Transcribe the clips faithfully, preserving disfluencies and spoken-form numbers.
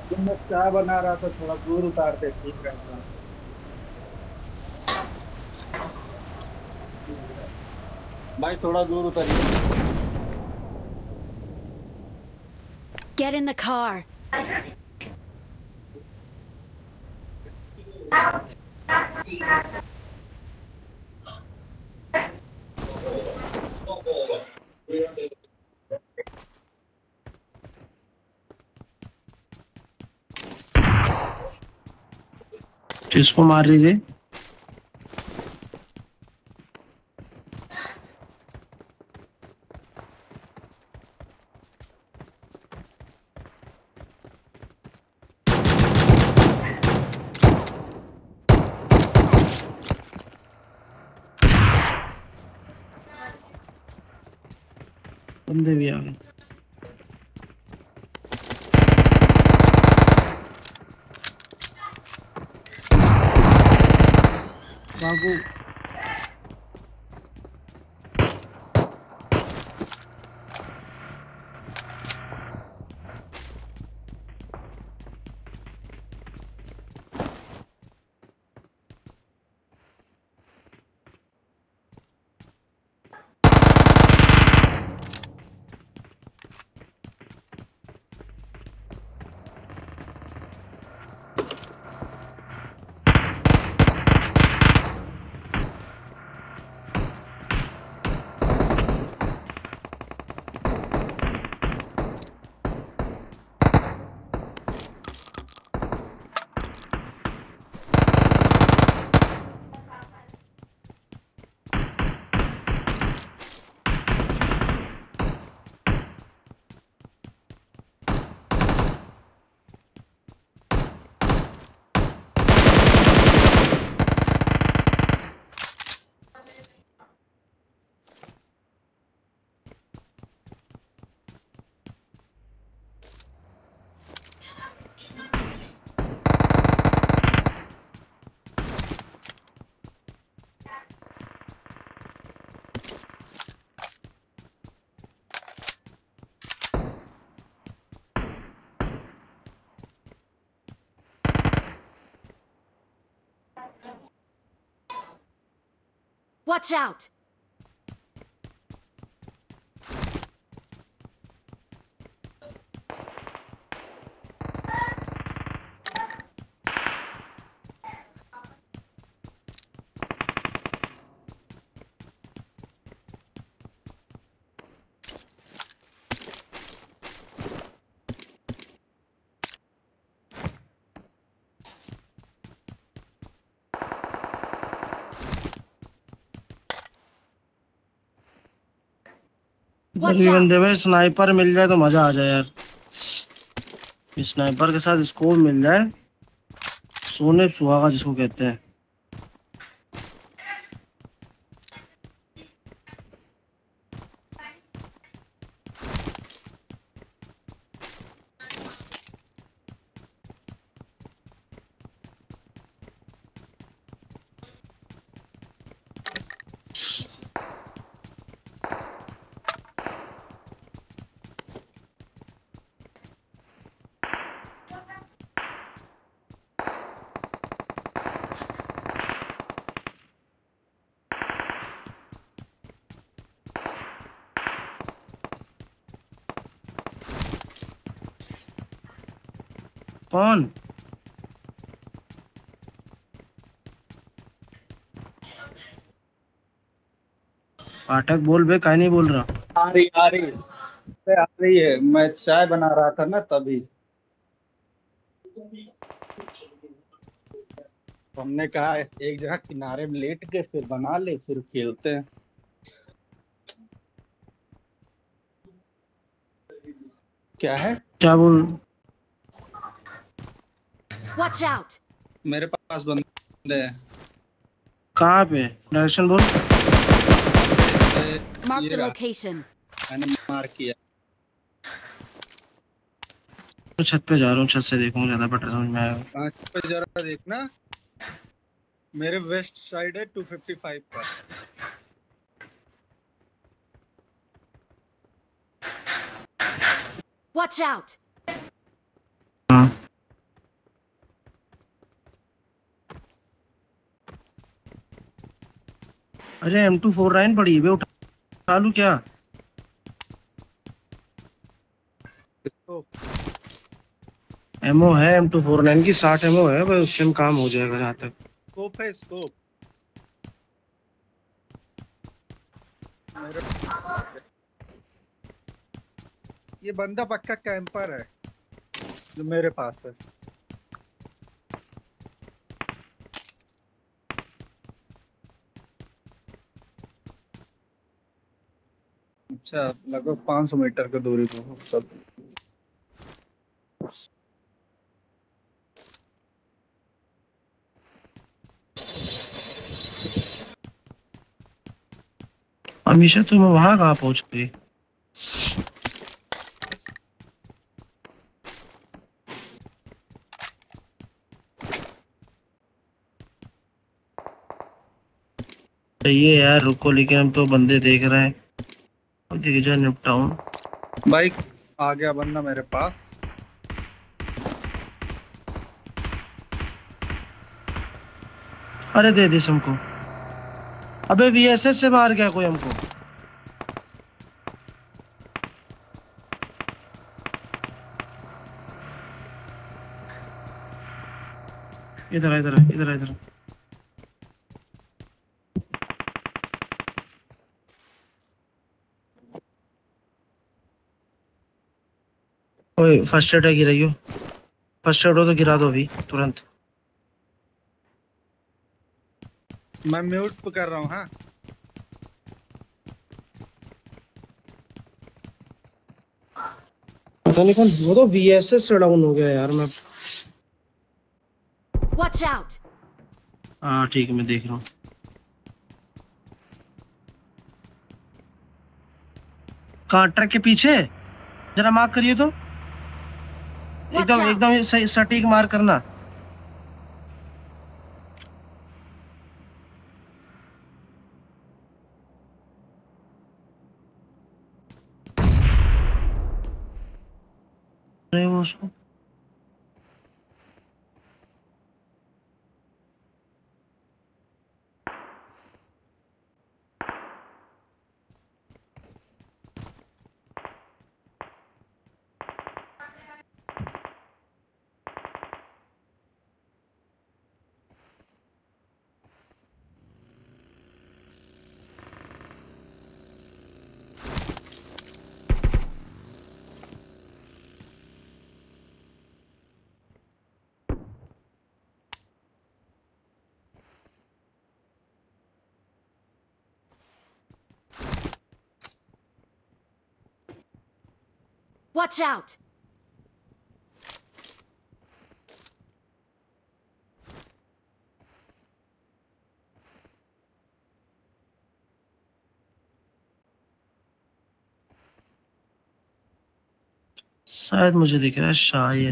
तो मैं चाय बना रहा था, थोड़ा दूर उतारते ठीक रहता। भाई थोड़ा दूर उतरिए ना। Get in the car. किसको मार रही थी? बंदे भी आ गए। बाबू Watch out. इधर Watch भी बंदे out. भाई, स्नाइपर मिल जाए तो मजा आ जाए यार। स्नाइपर के साथ स्कोप मिल जाए, सोने पे सुहागा जिसको कहते हैं। कौन? पाठक बोल बे, काहे नहीं बोल रहा? आ रही आ रही है, आ रही है। मैं चाय बना रहा था ना तभी। हमने कहा एक जगह किनारे में लेट के फिर बना ले, फिर खेलते हैं। क्या है? क्या बोल? Watch out. मेरे पास बंदे हैं। कहाँ पे? डायरेक्शन बोल। अरे Marked ये a रहा, location. मैंने मार किया। मैं छत पे जा रहा हूँ, छत से देखूंगा, ज्यादा बेटर समझ में आएगा। हाँ, पे जरा देखना। मेरे वेस्ट साइड है टू फिफ्टी फाइव पर। Watch out. हाँ अरे एम टू फोर नाइन पड़ी है, उठा लूं क्या? तो एमओ है एम टू फोर नाइन की, साठ एमओ है, बस उससे में काम हो जाएगा जहाँ तक। स्कोप है, स्कोप मेरे। ये बंदा पक्का कैंपर है जो मेरे पास है। अच्छा, लगभग पाँच सौ मीटर की दूरी पे हो सब। हमेशा तुम वहां कहाँ पहुंच गई? सही है यार, रुको, लेकिन हम तो बंदे देख रहे हैं। और देख जा निपटाऊं। बाइक आ गया बंदा मेरे पास। अरे दे दे हमको। अबे वीएसएस से मार गया कोई हमको। इधर आ, इधर आ, इधर आ, इधर आ। ओए फर्स्ट एड है, गिराइयो। फर्स्ट एड हो तो गिरा दो अभी तुरंत। मैं म्यूट पे कर रहा हूँ। हाँ, पता नहीं कौन, वो तो वीएसएस से डाउन हो गया यार। मैं Watch out! हाँ ठीक है, मैं देख रहा हूँ। कहाँ? ट्रक के पीछे जरा मार्क करिए तो। Watch एकदम out! एकदम सही सटीक मार्क करना। नहीं वो उसको Watch out! शायद मुझे दिख रहा है, शायद।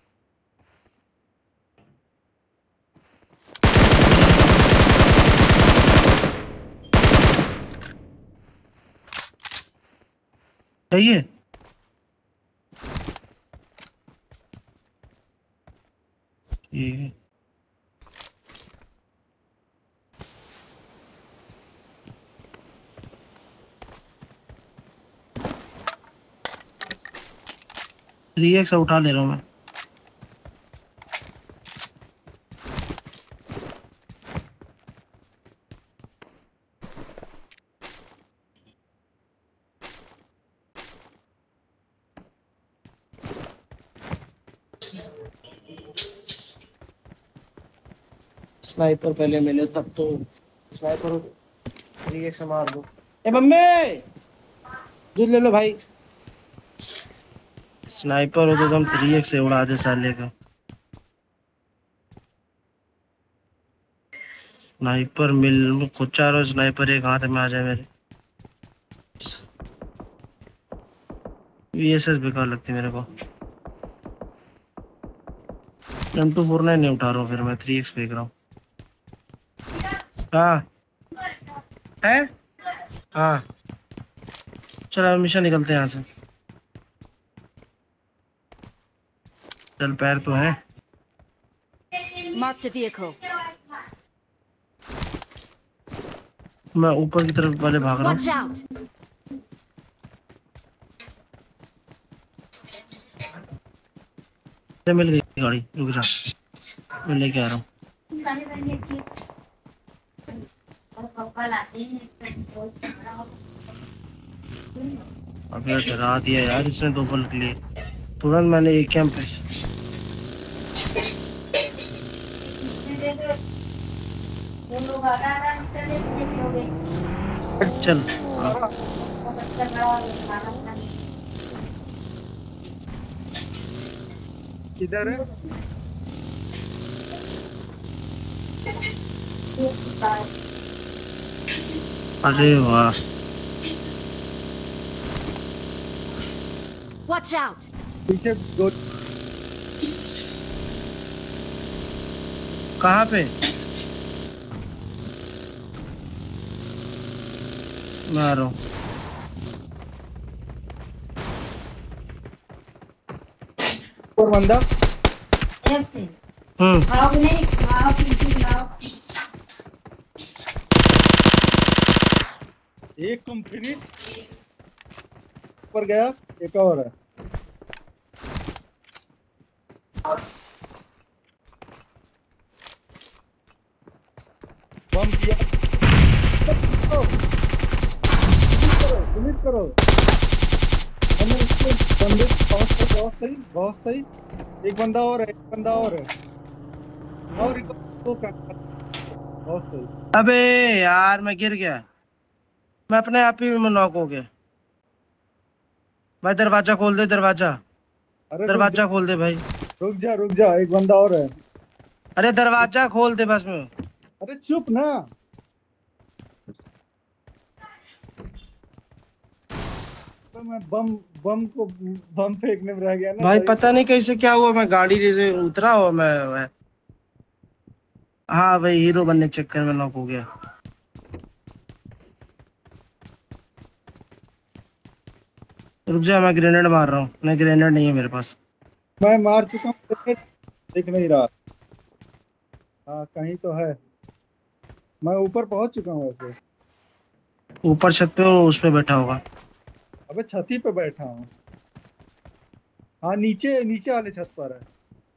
सही है। ठीक है। थ्री एक्स उठा ले रहा हूँ मैं। स्नाइपर पहले मिले तब तो। स्नाइपर थ्री एक्स मार दो। ए मम्मी दूध ले लो भाई। स्नाइपर हो तो तुम थ्री एक्स से उड़ा दे साले का। स्नाइपर मिल खुद चारों स्नाइपर एक हाथ में आ जाए मेरे। वीएसएस बेकार लगती मेरे को। एम टू फोर नाइन नहीं उठा रहा हूँ, फिर मैं थ्री एक्स फेंक रहा हूँ। हाँ है। हाँ चलो हमेशा निकलते हैं यहाँ से। चल पैर तो है। Marked a vehicle. मैं ऊपर की तरफ वाले भाग रहा Watch हूँ। out! अरे मिल गई गाड़ी, रुक जा, मैं लेके आ रहा हूँ। अबे डरा दिया यार इसने दो पल के लिए, तुरंत मैंने एक कैंप पे चल। हाँ। किधर है? अरे वाह, Watch out! पीछे दो। कहाँ पे? मैं आ रहा हूँ। और बंदा हम्म एक कंपनी ऊपर गया, एक और है। बम किया, फिनिश करो। हमने इसको बंदे बहुत सही, बहुत सही, बहुत सही। एक बंदा और है, एक बंदा और है, और एक वो कर, बहुत सही। अबे यार मैं गिर गया, मैं अपने आप ही में नॉक हो गया। भाई दरवाजा खोल दे, दरवाजा अरे रुक जा, दरवाजा खोल दे भाई। रुक जा, रुक जा, एक बंदा और है। अरे दरवाजा खोल दे बस में। अरे चुप ना, तो मैं बम बम को बम फेंकने में रह गया ना भाई भाई। पता नहीं कैसे क्या हुआ, मैं गाड़ी से उतरा और मैं, मैं हाँ भाई हीरो बनने के चक्कर में नॉक हो गया। रुक जा, मैं ग्रेनेड मार रहा हूँ। नहीं ग्रेनेड नहीं है मेरे पास। मैं मार चुका हूँ, दिख नहीं रहा। हाँ कहीं तो है, मैं ऊपर पहुंच चुका हूँ वैसे। ऊपर छत पे और उस पे बैठा होगा। अबे छती पे बैठा हूँ। हाँ नीचे, नीचे वाले छत पर है।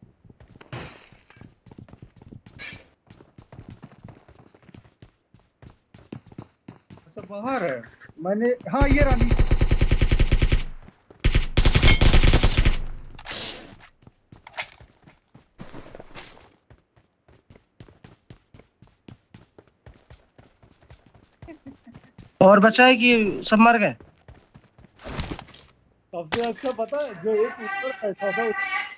अच्छा बाहर है, मैंने, हाँ ये रहा नीचे। और बचा है कि सब मर गए? सबसे अच्छा पता है, जो एक ऊपर बैठा था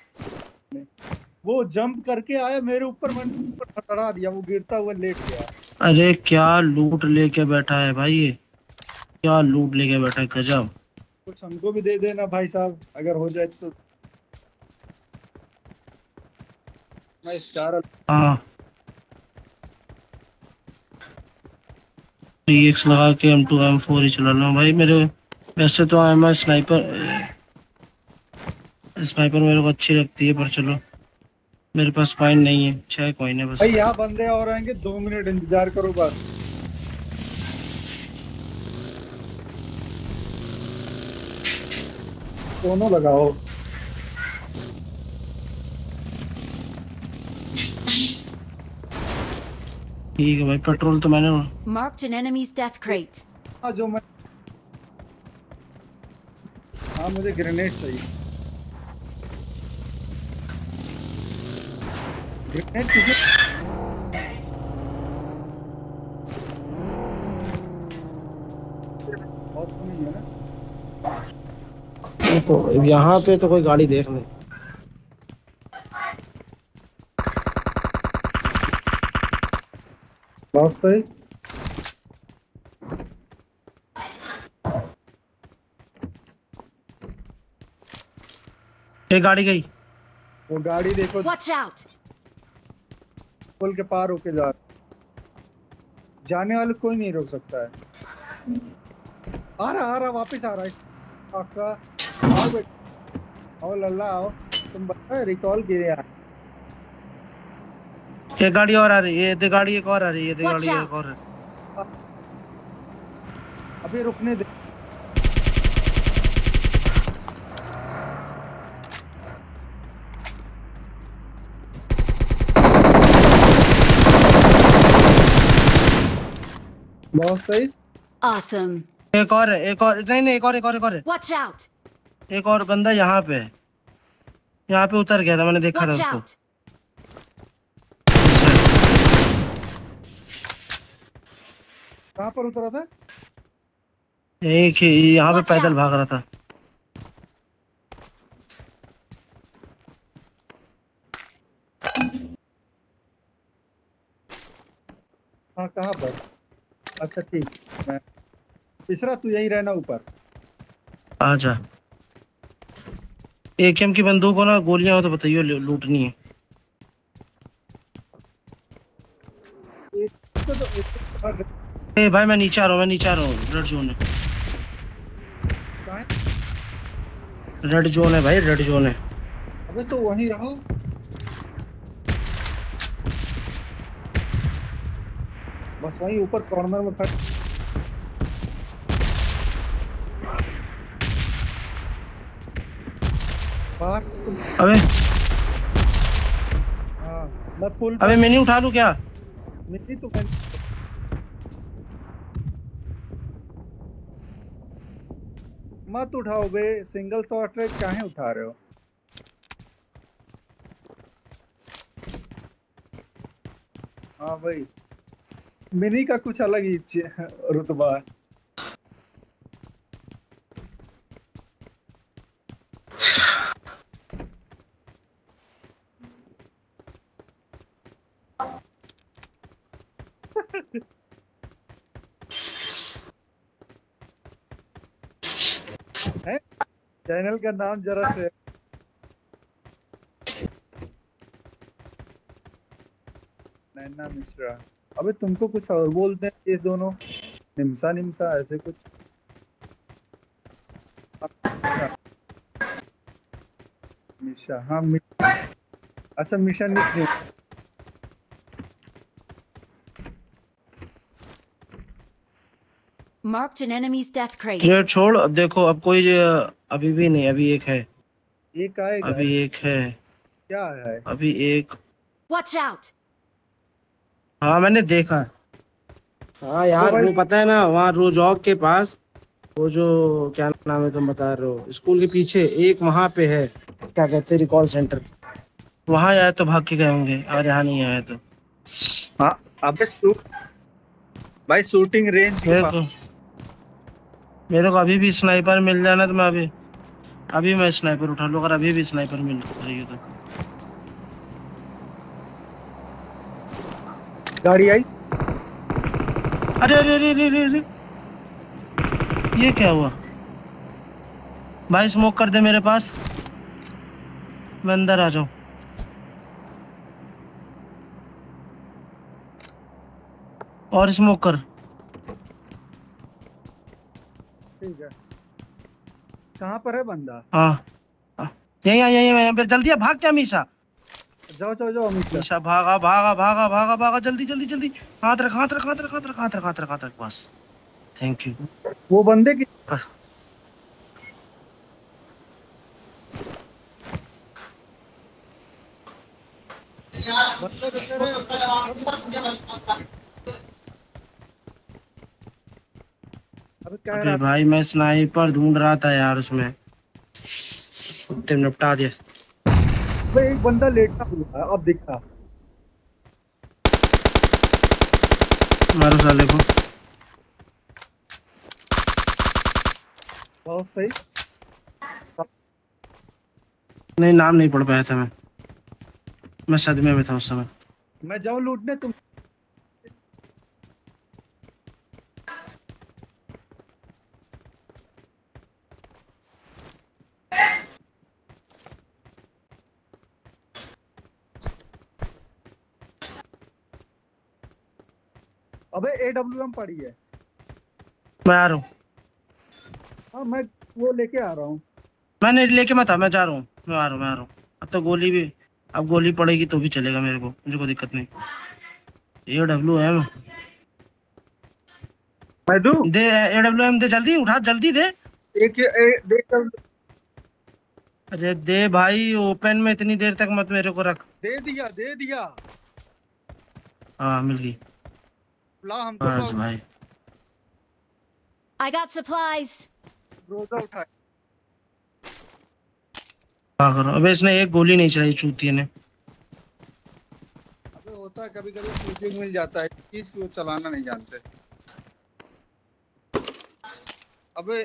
वो जंप करके आया मेरे ऊपर, मैंने ऊपर चढ़ा दिया, वो गिरता हुआ लेट गया। अरे क्या लूट लेके बैठा है भाई ये, क्या लूट लेके बैठा है, गजब। कुछ हमको भी दे देना भाई साहब, अगर हो जाए तो। मैं स्टार हाँ एक्स लगा के एम टू एम फोर ही चला लूँ भाई। मेरे वैसे तो एम आई स्नाइपर, स्नाइपर मेरे को अच्छी लगती है, पर चलो मेरे पास कॉइन नहीं है, छह कॉइन है बस। भाई, यहाँ बंदे और आएंगे, दो मिनट इंतजार करो बस। दोनों लगाओ। ठीक है भाई, पेट्रोल तो मैंने, Marked an enemy's death crate. हाँ जो मैं, हाँ मुझे ग्रेनेड चाहिए। ग्रेनेड किसी, बहुत तो नहीं है ना। तो यहाँ पे तो कोई गाड़ी देख नहीं। बहुत सही। एक गाड़ी गई। वो गाड़ी देखो, Watch out! पुल के पार होके जा रहा। जाने वाले कोई नहीं रोक सकता है। आ रहा, आ रहा, वापस आ रहा है। काका आओ बेटा, आओ लल्ला आओ, तुम बता रिकॉल गिरे यार। एक गाड़ी और आ रही है, ये गाड़ी एक और आ रही है, ये Watch गाड़ी एक out! और है। अभी रुकने दे। बहुत सही। Awesome. एक और है, एक और नहीं नहीं एक और एक और एक और है। Watch out! एक और बंदा यहाँ पे है, यहाँ पे उतर गया था, मैंने देखा था Watch उसको। out! कहाँ पर उतरा था? एक ही यहाँ पे Watch पैदल out! भाग रहा था। हाँ कहाँ पर? अच्छा ठीक, मैं तीसरा तू यही रहना ऊपर। आजा। एकेएम की बंदूक हो ना, गोलियां हो तो बताइए, लूटनी है। एक तो, तो एक तो भाग- ए भाई मैं नीचे आ रहा हूँ, मैं नीचे आ रहा हूँ। रेड जोन है, कहाँ है? रेड जोन है भाई, रेड जोन है। अबे तो वहीं रहो। बस वहीं ऊपर कॉर्नर में खड़। बाहर तुम- अबे हाँ मैं पुल अबे पर मैं नहीं उठा लूं क्या? नहीं तो मैं मत उठाओ बे, सिंगल शॉट रेट काहे उठा रहे हो? हाँ भाई, मिनी का कुछ अलग ही चे- रुतबा है। है? चैनल का नाम जरा से नैना मिश्रा। अबे तुमको कुछ और बोलते हैं ये दोनों, निमसा निमसा ऐसे कुछ। मिशा, हाँ मि... अच्छा Misha nickname. Marked an enemy's death crate. ये छोड़, अब देखो अब कोई अ, अभी भी नहीं, अभी एक है, एक आएगा, अभी एक है, क्या है? अभी एक। Watch out! हाँ मैंने देखा। हाँ अबे यार भाई वो पता है ना, वहाँ रोजौक के पास, वो जो क्या नाम है तुम बता रहे हो, स्कूल के पीछे एक वहाँ पे है, क्या कहते हैं, रिकॉल सेंटर। वहाँ आया तो भाग के गए होंगे, और यहाँ नहीं आया तो। हाँ। अबे शू, भाई शूटिंग रेंज के मेरे पास। को मेरे को अभी भी स्नाइपर मिल जाए ना तो मैं अभी अभी मैं स्नाइपर उठा लूँ, अगर अभी भी स्नाइपर मिल रही हो तो। गाड़ी आई। अरे अरे अरे अरे अरे अरे, ये क्या हुआ भाई? स्मोक कर दे मेरे पास, मैं अंदर आ जाऊं। और स्मोक कर। ठीक है, कहाँ पर है बंदा? हाँ हाँ, यहीं यहीं यहीं यहीं पे, जल्दी आ, भाग क्या मीशा? जाओ जाओ जाओ अमित शाह। मीशा भागा भागा भागा भागा भागा, जल्दी जल्दी जल्दी। हाथ रख हाथ रख हाथ रख हाथ रख हाथ रख हाथ रख हाथ रख, बस थैंक यू। वो बंदे की बंदे तो तेरे अबे कह अरे रहा भाई मैं स्नाइपर ढूंढ रहा था यार, उसमें कुत्ते ने निपटा दिया। भाई एक बंदा लेटा हुआ है, अब दिखा। मारो साले को। बहुत सही। नहीं नाम नहीं पढ़ पाया था मैं मैं सदमे में था उस समय। मैं जाऊं लूटने तुम? अबे एडब्ल्यूएम पड़ी है। मैं आ रहा हूँ, हाँ मैं वो लेके आ रहा हूँ। मैंने लेके मत आ, मैं जा रहा हूँ, मैं आ रहा हूँ मैं आ रहा हूँ। अब तो गोली भी, अब गोली पड़ेगी तो भी चलेगा मेरे को, मुझे कोई दिक्कत नहीं। ए डब्ल्यू एम मैं दूं? दे एडब्ल्यूएम दे, जल्दी उठा, जल्दी दे। एक ए, देख कर अरे दे भाई, ओपन में इतनी देर तक मत मेरे को रख। दे दिया, दे दिया। हाँ मिल गई। ला हमको बस ला, भाई, I got supplies. रोजा उठाए। क्या करो, अबे इसने एक गोली नहीं चलाई चूतिए ने। अबे होता है कभी कभी शूटिंग मिल जाता है, चीज को चलाना नहीं जानते। अबे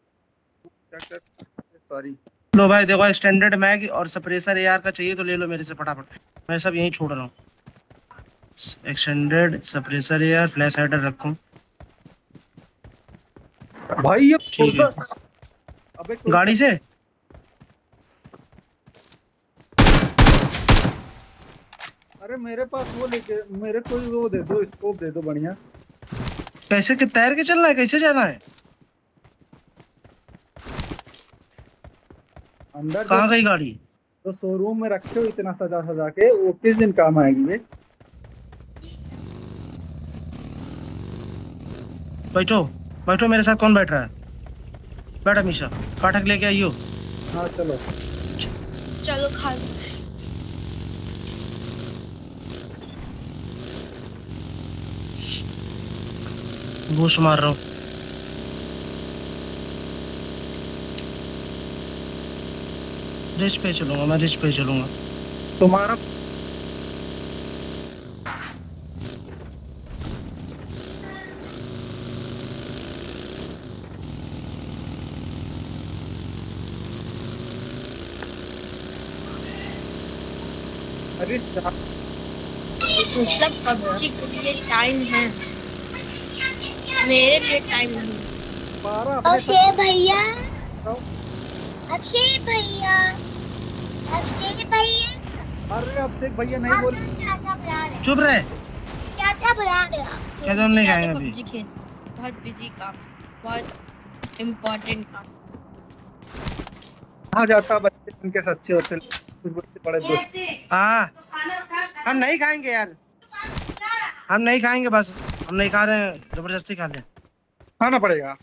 सॉरी। लो भाई देखो, स्टैंडर्ड मैग और सप्रेसर एआर का चाहिए तो ले लो मेरे से फटाफट, मैं सब यहीं छोड़ रहा हूँ। Extended suppressor AR, flash hider रखूं। भाई ये ठीक है, अबे कोई गाड़ी से। अरे मेरे पास वो लेके, मेरे को वो दे दो, स्कोप दे दो बढ़िया। कैसे के तैर के चलना है, कैसे जाना है? अंदर जो, कहाँ गई गाड़ी? तो शोरूम में रखे हो इतना सजा सजा के, वो किस दिन काम आएगी ये? बैठो बैठो, मेरे साथ कौन बैठ रहा है? बैठ अमीशा, फाटक लेके आइयो। हाँ चलो। चलो खा लो। बूश मार रहा हूँ। रिच पे चलूंगा, मैं रिच पे चलूंगा। तुम्हारा अरे मतलब पबजी के लिए टाइम है, मेरे लिए टाइम नहीं। बारह अक्षय भैया, अक्षय भैया, अक्षय भैया। अरे अब देख भैया नहीं बोल। क्या क्या बुला रहे? चुप रहे। क्या क्या बुला रहे हो? क्या तुम नहीं खाएंगे अभी? पबजी खेल, बहुत बिजी काम, बहुत इम्पोर्टेंट काम। कहाँ जाता बच्चे उनके सच्चे होते, कुछ बच्चे बड़े दोस्त। हाँ हम नहीं खाएंगे यार, हम नहीं खाएंगे, बस हम नहीं खा रहे हैं, जबरदस्ती खा ले। खाना पड़ेगा।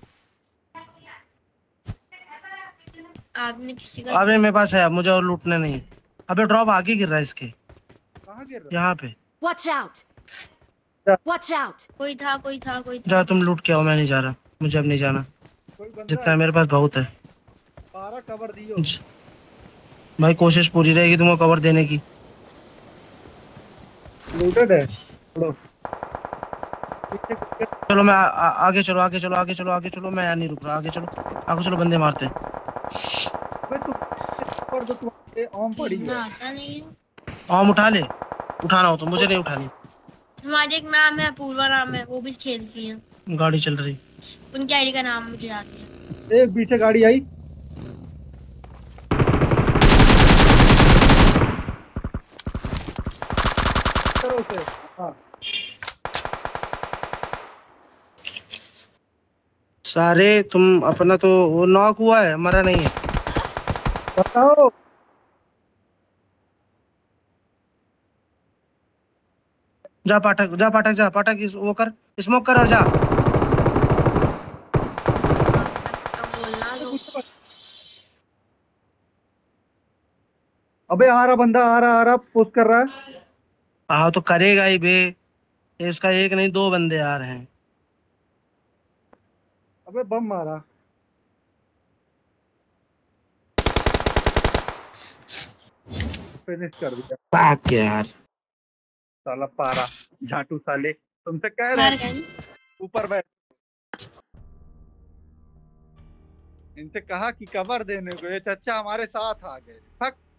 आपने किसी का अबे मेरे पास है, मुझे और लूटने नहीं। अबे ड्रॉप आगे गिर रहा है इसके, कहाँ गिर रहा? यहाँ पे। Watch out. Watch out. कोई था कोई था कोई था। जा तुम लूट के आओ, मैं नहीं जा रहा, मुझे अब नहीं जाना। कोई बंदा जितना है मेरे पास बहुत है। बारह कवर दियो। भाई कोशिश पूरी रहेगी तुमको कवर देने की। लूटेड है। छोड़ो। पीछे कुछ- चलो मैं आ, आ, आगे चलो आगे चलो आगे चलो आगे चलो, मैं यहाँ नहीं रुक रहा, आगे चलो आगे चलो, बंदे मारते हैं। अबे तू कर दो, तुम्हारे ओम पड़ी खेलना है। आता नहीं है। आम उठा ले, उठाना हो तो, मुझे नहीं उठानी। हमारी एक मैम है, पूर्वा नाम है, वो भी खेलती है। गाड़ी चल रही। उनकी आईडी का नाम मुझे याद नहीं है। एक पीछे गाड़ी आई। करो उसे। हाँ सारे तुम अपना तो वो नॉक हुआ है, मरा नहीं है। बताओ। जा पाठक, जा पाठक, जा पाठक, इस वो कर, स्मोक कर और जा। अब बोलना तो अबे आ रहा बंदा, आ रहा आ रहा पोस्ट कर रहा है। हाँ तो करेगा ही बे, ये उसका एक नहीं दो बंदे आ रहे हैं। अबे बम मारा। फिनिश कर दिया पाक यार। साला पारा झाटू साले, तुमसे कह रहे मार हैं गए। ऊपर बैठ। इनसे कहा कि कवर देने को, ये चच्चा हमारे साथ आ गए। फक